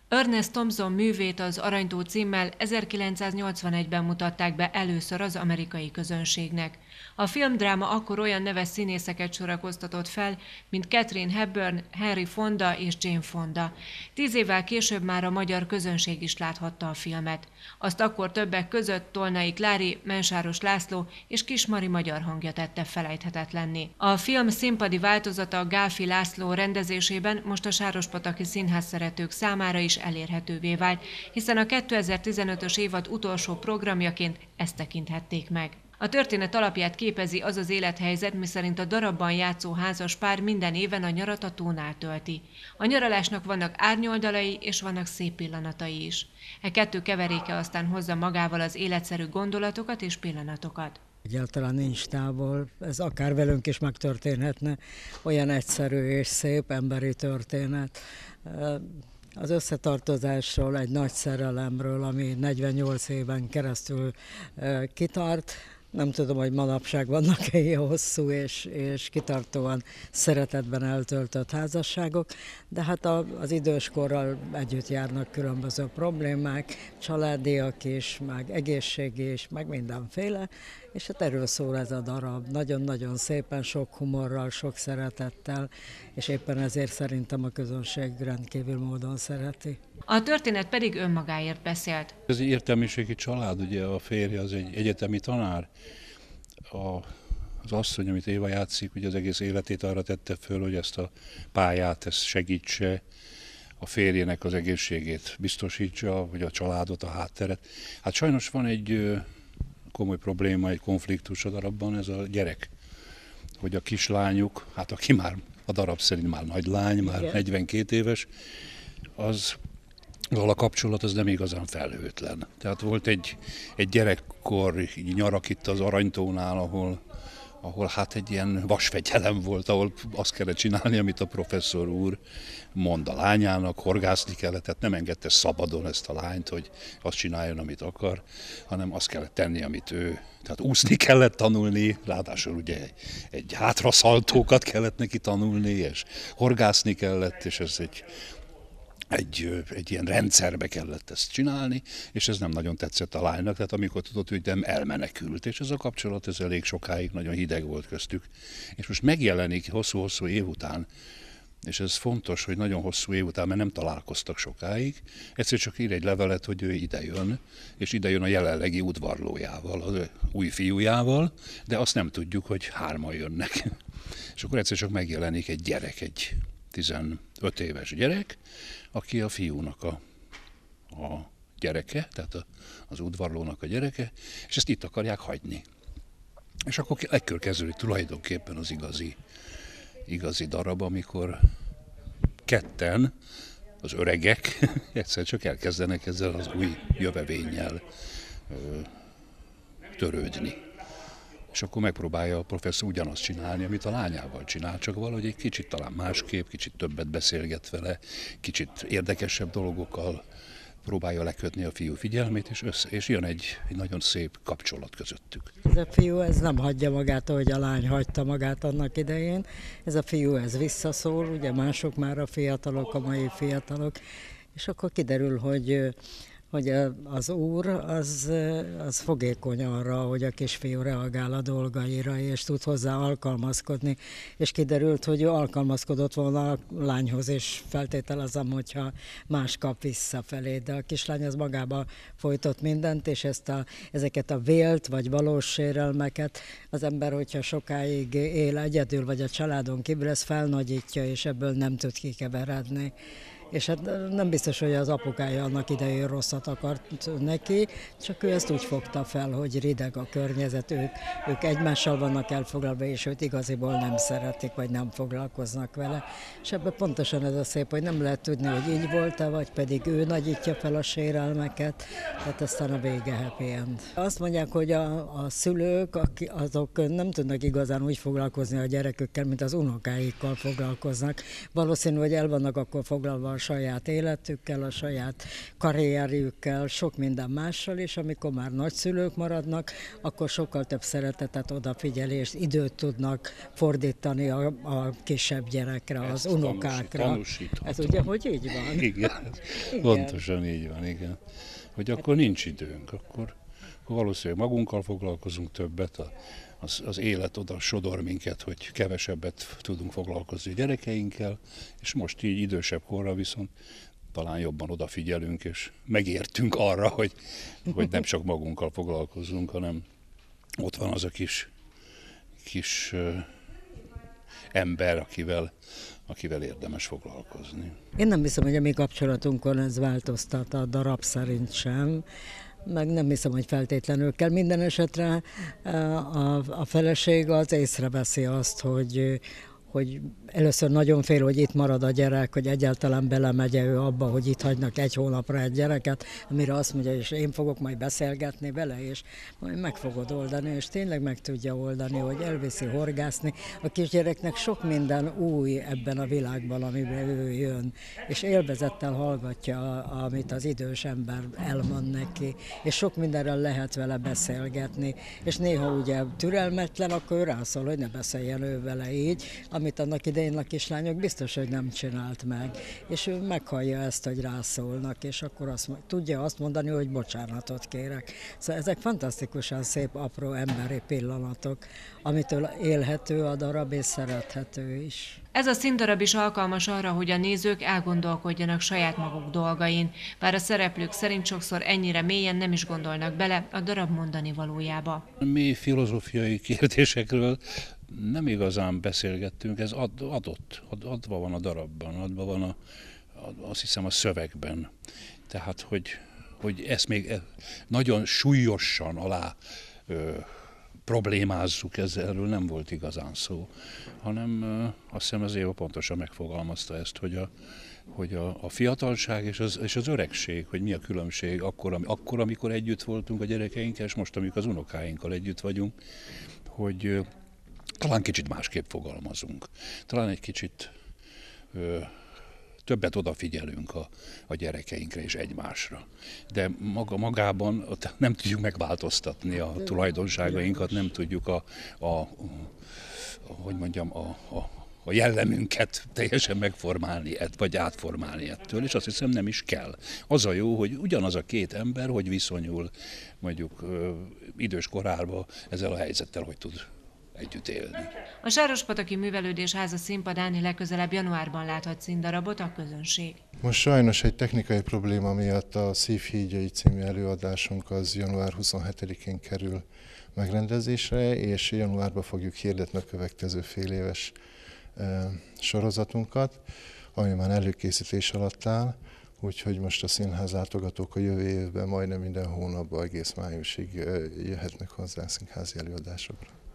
Ernest Thompson művét az Aranytó címmel 1981-ben mutatták be először az amerikai közönségnek. A filmdráma akkor olyan neves színészeket sorakoztatott fel, mint Katharine Hepburn, Henry Fonda és Jane Fonda. 10 évvel később már a magyar közönség is láthatta a filmet. Azt akkor többek között Tolnai Klári, Mensáros László és Kismari magyar hangja tette felejthetetlenné. A film színpadi változata Gálfi László rendezésében most a Sárospataki Színház szeretők számára is elérhetővé vált, hiszen a 2015-ös évad utolsó programjaként ezt tekinthették meg. A történet alapját képezi az az élethelyzet, miszerint a darabban játszó házas pár minden éven a nyarat a tónál tölti. A nyaralásnak vannak árnyoldalai és vannak szép pillanatai is. E kettő keveréke aztán hozza magával az életszerű gondolatokat és pillanatokat. Egyáltalán nincs távol, ez akár velünk is megtörténhetne, olyan egyszerű és szép emberi történet. Az összetartozásról, egy nagy szerelemről, ami 48 éven keresztül kitart. Nem tudom, hogy manapság vannak-e ilyen hosszú és kitartóan szeretetben eltöltött házasságok, de hát az időskorral együtt járnak különböző problémák, családiak is, meg egészségi is, meg mindenféle, és hát erről szól ez a darab. Nagyon-nagyon szépen, sok humorral, sok szeretettel, és éppen ezért szerintem a közönség rendkívül módon szereti. A történet pedig önmagáért beszélt. Ez egy értelmiségi család, ugye a férje az egy egyetemi tanár. Az asszony, amit Éva játszik, ugye az egész életét arra tette föl, hogy ezt a pályát ezt segítse, a férjének az egészségét biztosítsa, vagy a családot, a hátteret. Hát sajnos van egy komoly probléma, egy konfliktus a darabban, ez a gyerek. Hogy a kislányuk, hát aki már a darab szerint már nagy lány, már 42 éves, az a kapcsolat az nem igazán felhőtlen. Tehát volt egy gyerekkor nyarak itt az Aranytónál, ahol hát egy ilyen vasfegyelem volt, ahol azt kellett csinálni, amit a professzor úr mond a lányának, horgászni kellett, tehát nem engedte szabadon ezt a lányt, hogy azt csináljon, amit akar, hanem azt kellett tenni, amit ő. Tehát úszni kellett tanulni, ráadásul ugye egy hátraszaltókat kellett neki tanulni, és horgászni kellett, és ez egy ilyen rendszerbe kellett ezt csinálni, és ez nem nagyon tetszett a lánynak, tehát amikor tudott, hogy nem elmenekült, és ez a kapcsolat ez elég sokáig nagyon hideg volt köztük. És most megjelenik hosszú-hosszú év után, és ez fontos, hogy nagyon hosszú év után, mert nem találkoztak sokáig, egyszer csak ír egy levelet, hogy ő idejön, és idejön a jelenlegi udvarlójával, az új fiújával, de azt nem tudjuk, hogy hárman jönnek. És akkor egyszer csak megjelenik egy gyerek, egy 15 éves gyerek, aki a fiúnak a gyereke, tehát az udvarlónak a gyereke, és ezt itt akarják hagyni. És akkor ekkor kezdődik tulajdonképpen az igazi darab, amikor ketten, az öregek egyszer csak elkezdenek ezzel az új jövevénnyel törődni. És akkor megpróbálja a professzor ugyanazt csinálni, amit a lányával csinál, csak valahogy egy kicsit talán másképp, kicsit többet beszélget vele, kicsit érdekesebb dolgokkal próbálja lekötni a fiú figyelmét, és jön egy nagyon szép kapcsolat közöttük. Ez a fiú ez nem hagyja magát, ahogy a lány hagyta magát annak idején. Ez a fiú ez visszaszól, ugye mások már a fiatalok, a mai fiatalok, és akkor kiderül, hogy az úr az fogékony arra, hogy a kisfiú reagál a dolgaira, és tud hozzá alkalmazkodni. És kiderült, hogy ő alkalmazkodott volna a lányhoz, és feltételezem, hogyha más kap visszafelé. De a kislány az magába folytott mindent, és ezeket a vélt vagy valós sérelmeket az ember, hogyha sokáig él egyedül, vagy a családon kívül, ez felnagyítja, és ebből nem tud kikeveredni. És hát nem biztos, hogy az apukája annak idején rosszat akart neki, csak ő ezt úgy fogta fel, hogy rideg a környezet, ők egymással vannak elfoglalva, és őt igaziból nem szeretik, vagy nem foglalkoznak vele. És ebben pontosan ez a szép, hogy nem lehet tudni, hogy így volt-e, vagy pedig ő nagyítja fel a sérelmeket, tehát aztán a vége happy end. Azt mondják, hogy a szülők, azok nem tudnak igazán úgy foglalkozni a gyerekükkel, mint az unokáikkal foglalkoznak. Valószínű, hogy el vannak akkor foglalva a saját életükkel, a saját karrierjükkel, sok minden mással, és amikor már nagyszülők maradnak, akkor sokkal több szeretetet, odafigyelést, időt tudnak fordítani a kisebb gyerekre, az unokákra. Ez ugye, hogy így van? Igen, pontosan így van, igen. Hogy akkor nincs időnk, akkor valószínűleg magunkkal foglalkozunk többet, az élet oda sodor minket, hogy kevesebbet tudunk foglalkozni a gyerekeinkkel, és most így idősebb korra viszont talán jobban odafigyelünk, és megértünk arra, hogy nem csak magunkkal foglalkozunk, hanem ott van az a kis ember, akivel érdemes foglalkozni. Én nem hiszem, hogy a mi kapcsolatunkon ez változtat, a darab szerint sem, meg nem hiszem, hogy feltétlenül kell. Minden esetre a feleség az észreveszi azt, hogy először nagyon fél, hogy itt marad a gyerek, hogy egyáltalán belemegye ő abba, hogy itt hagynak egy hónapra egy gyereket, amire azt mondja, és én fogok majd beszélgetni vele, és majd meg fogod oldani, és tényleg meg tudja oldani, hogy elviszi horgászni. A kisgyereknek sok minden új ebben a világban, amiben ő jön, és élvezettel hallgatja, amit az idős ember elmond neki, és sok mindenről lehet vele beszélgetni, és néha ugye türelmetlen, akkor ő rászól, hogy ne beszéljen ő vele így, amit annak idején a kislányok biztos, hogy nem csinált meg. És ő meghallja ezt, hogy rászólnak, és akkor tudja azt mondani, hogy bocsánatot kérek. Szóval ezek fantasztikusan szép, apró emberi pillanatok, amitől élhető a darab, és szerethető is. Ez a színdarab is alkalmas arra, hogy a nézők elgondolkodjanak saját maguk dolgain, bár a szereplők szerint sokszor ennyire mélyen nem is gondolnak bele a darab mondani valójába. Mi filozófiai kérdésekről nem igazán beszélgettünk, ez adva van a darabban, adva van azt hiszem a szövegben. Tehát, hogy ezt még nagyon súlyosan alá problémázzuk, erről nem volt igazán szó, hanem azt hiszem az Éva pontosan megfogalmazta ezt, hogy a fiatalság és az öregség, hogy mi a különbség akkor, amikor együtt voltunk a gyerekeinkkel, és most, amikor az unokáinkkal együtt vagyunk, hogy talán kicsit másképp fogalmazunk. Talán egy kicsit többet odafigyelünk a gyerekeinkre és egymásra. De magában nem tudjuk megváltoztatni a tulajdonságainkat, nem tudjuk a jellemünket teljesen megformálni, vagy átformálni ettől, és azt hiszem nem is kell. Az a jó, hogy ugyanaz a két ember, hogy viszonyul mondjuk idős korában ezzel a helyzettel, hogy tud együtt élni. A Sárospataki Művelődés Háza színpadán legközelebb januárban láthat színdarabot a közönség. Most sajnos egy technikai probléma miatt a Szívhídjai című előadásunk az január 27-én kerül megrendezésre, és januárban fogjuk hirdetni a következő féléves sorozatunkat, ami már előkészítés alatt áll, úgyhogy most a színház látogatók a jövő évben majdnem minden hónapban egész májusig jöhetnek hozzá a színházi előadásokra.